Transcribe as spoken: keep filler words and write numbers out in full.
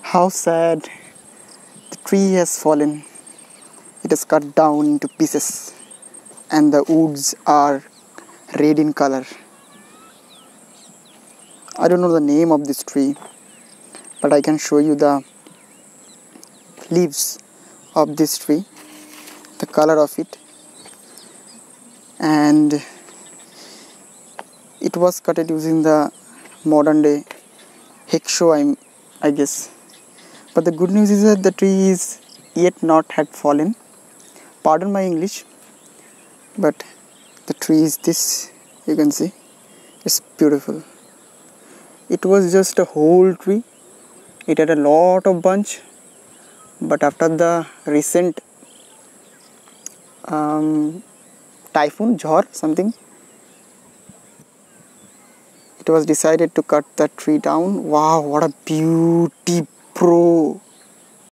How sad. The tree has fallen. It is cut down into pieces and the woods are red in color. I don't know the name of this tree, but I can show you the leaves of this tree, the color of it. And it was cut using the modern day hacksaw, I, I guess. But the good news is that the tree is yet not had fallen. Pardon my English, but the tree is this, you can see. It's beautiful. It was just a whole tree. It had a lot of bunch, but after the recent um, typhoon, Jhor, something, it was decided to cut the tree down. Wow, what a beauty, bro.